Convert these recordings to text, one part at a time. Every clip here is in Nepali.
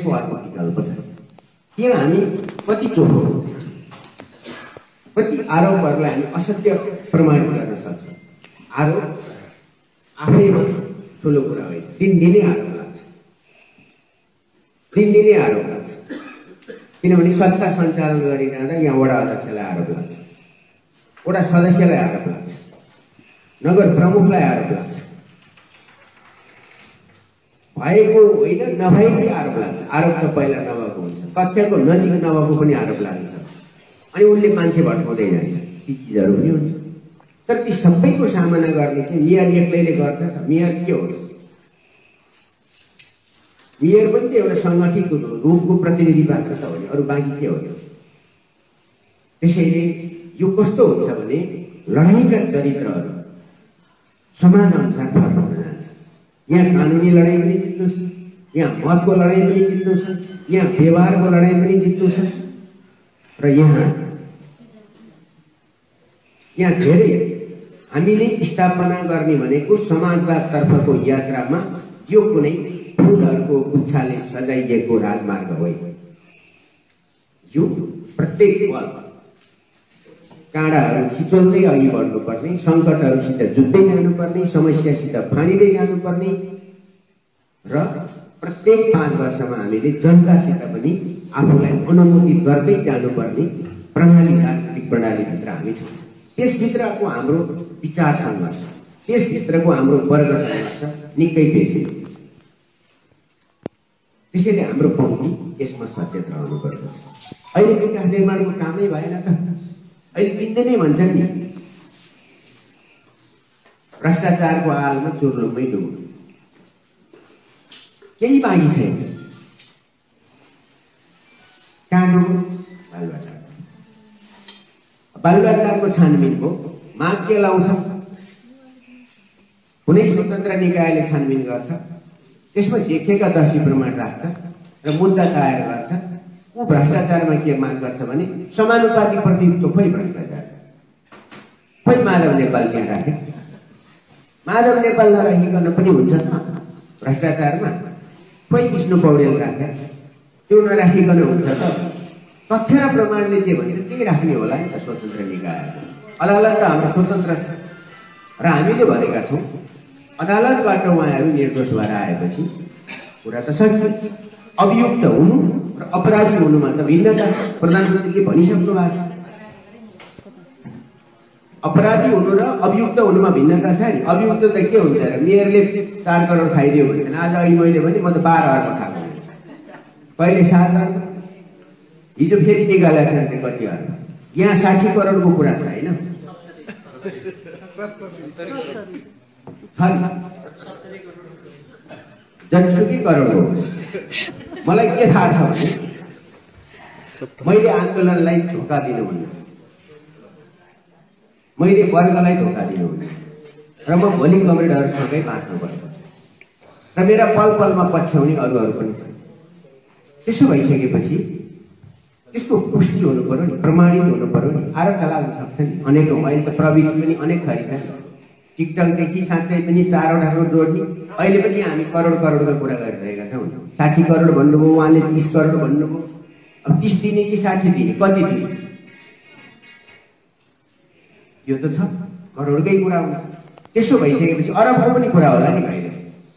त्यसको अर्को विकल्प छ। त्यहाँ हामी कति चोखो, कति आरोपहरूलाई हामी असत्य प्रमाणित गर्न सक्छौँ। आरोप आफैमा ठुलो कुरा होइन, दिनदिनै आरोप लाग्छ, दिनदिनै आरोप लाग्छ। किनभने सत्ता सञ्चालन गरिरहँदा यहाँ वडा अध्यक्षलाई आरोप लाग्छ, वडा सदस्यलाई आरोप लाग्छ, नगर प्रमुखलाई आरोप लाग्छ, भएको होइन नभएकै आरोप लाग्छ। आरोप त पहिला नभएको हुन्छ, तथ्यको नजिक नभएको पनि आरोप लाग्न सक्छ, अनि उनले मान्छे भट्काउँदै जान्छ, ती चिजहरू पनि हुन्छ। तर ती सबैको सामना गर्ने चाहिँ मेयर एक्लैले गर्छ त? मेयर के हो? मेयर पनि त एउटा सङ्गठित रूपको प्रतिनिधि मात्र त हो नि, अरू बाँकी के हो? त्यसैले यो कस्तो हुन्छ भने लडाइँका चरित्रहरू समाज अनुसार फरक हुन जान्छ। यहाँ कानुनी लडाइँ पनि जित्नु छ, यहाँ मतको लडाइँ पनि जित्नु छ, यहाँ व्यवहारको लडाइँ पनि जित्नु छ, र यहाँ धेरै हामीले स्थापना गर्ने भनेको समाजवादतर्फको यात्रामा यो कुनै फुलहरूको गुच्छाले सजाइएको राजमार्ग होइन। यो प्रत्येक पल काँडाहरू छिचोल्दै अघि बढ्नुपर्ने, सङ्कटहरूसित जुझ्दै जानुपर्ने, समस्यासित फाँडिँदै जानुपर्ने, र प्रत्येक 5 वर्षमा हामीले जनतासित पनि आफूलाई अनुमोदित गर्दै जानुपर्ने प्रणाली, राजनीतिक प्रणालीभित्र हामी छौँ। त्यसभित्रको हाम्रो विचार सङ्घर्ष, त्यसभित्रको हाम्रो वर्ग सङ्घर्ष निकै पेचिलो हुन्छ। त्यसैले हाम्रो पङ्क्ति यसमा सचेत रहनुपर्दछ। अहिले विकास निर्माणको कामै भएन त? अहिले दिनदिनै भन्छन् नि भ्रष्टाचारको आलमा चुर्लुम्मै डुब्नु, केही बाँकी छैन। कहाँ डुब्नु? बालुवाटार। बालुवाटारको छानबिन हो, माग के लाउँछ? कुनै स्वतन्त्र निकायले छानबिन गर्छ, त्यसमा देखिएका दोषी प्रमाण राख्छ र मुद्दा दायर गर्छ। ऊ भ्रष्टाचारमा के माग गर्छ भने समानुपातिक प्रतिनिधित्व। खोइ भ्रष्टाचार, खोइ माधव नेपाल त्यहाँ राखे। माधव नेपाल नराखिकन पनि हुन्छ त भ्रष्टाचारमा? खोइ विष्णु पौडेल राखे, त्यो नराखिकन हुन्छ त? तथ्य र प्रमाणले जे भन्छ त्यही राख्ने होला नि त स्वतन्त्र निकायहरू। अदालत त हाम्रो स्वतन्त्र छ र हामीले भनेका छौँ अदालतबाट उहाँहरू निर्दोष भएर आएपछि कुरा त सकियो। अभियुक्त हुनु र अपराधी हुनुमा त भिन्नता छ, प्रधानमन्त्रीले भनिसक्नु भएको छ। अपराधी हुनु र अभियुक्त हुनुमा भिन्नता छ नि। अभियुक्त त के हुन्छ र? मेयरले 4 करोड खाइदियो भने आज अघि मैले भने म त 12 अर्ब खाएको हुन्छ, कहिले 7 अर्ब, हिजो फेरि निकालेको छ कति अर्ब। यहाँ 60 करोडको कुरा छ होइन? जतिसुकै करोड होस्, मलाई के थाहा छ भने मैले आन्दोलनलाई धोका दिनुहुन्न, मैले वर्गलाई धोका दिनुहुन्न, र म भोलि कमरेडहरूसँगै बाँच्नुपर्छ र मेरा पल पलमा पछ्याउने अरूहरू पनि छन्। त्यसो भइसकेपछि त्यसको पुष्टि हुनु पर्यो नि, प्रमाणित हुनु पर्यो नि। आरोप लाग्न सक्छ नि अनेकौँ। अहिले त प्रविधि पनि अनेक थरी छ। टिकटकदेखि साँच्चै पनि 4वटा रोड जोड्ने, अहिले पनि हामी करोड करोडको कुरा गरिरहेका छौँ। 60 करोड भन्नुभयो, उहाँले 30 करोड भन्नुभयो। अब 30 दिने कि 60 दिने, कति दिने? यो त छ करोडकै कुरा हुन्छ। त्यसो भइसकेपछि अरबको पनि कुरा होला नि कहिले।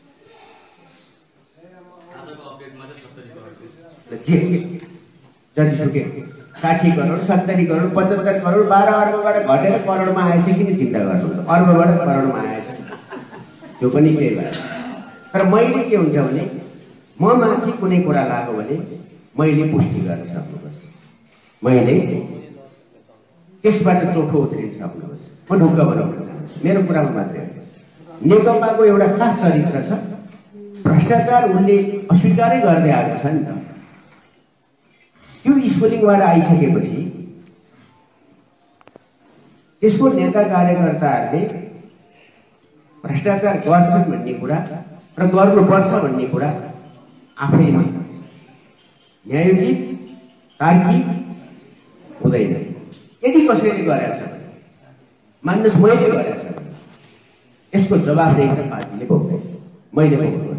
जतिसुकै 60 करोड, 70 करोड, 75 करोड, 12 अर्बबाट घटेर करोडमा आएछ किन चिन्ता गर्नु? अर्बबाट करोडमा आएछ, त्यो पनि केही भएन। तर मैले के हुन्छ भने म माथि कुनै कुरा लाग्यो भने मैले पुष्टि गर्न सक्नुपर्छ, मैले त्यसबाट चोखो उत्रिन सक्नुपर्छ। म ढुक्क बनाउन चाहन्छु, मेरो कुरामा मात्रै होइन। नेकपाको एउटा खास चरित्र छ, भ्रष्टाचार उनले अस्वीकारै गर्दै आएको छ नि त। त्यो स्कुलिङबाट आइसकेपछि त्यसको नेता कार्यकर्ताहरूले भ्रष्टाचार गर्छन् भन्ने कुरा र गर्नुपर्छ भन्ने कुरा आफैमा न्यायोचित, तार्किक हुँदैन। यदि कसैले गरेछ भने मान्नुहोस् मैले गरेछ, यसको जवाफदेही त पार्टीले भोग्दैन, मैले भोग्दैन।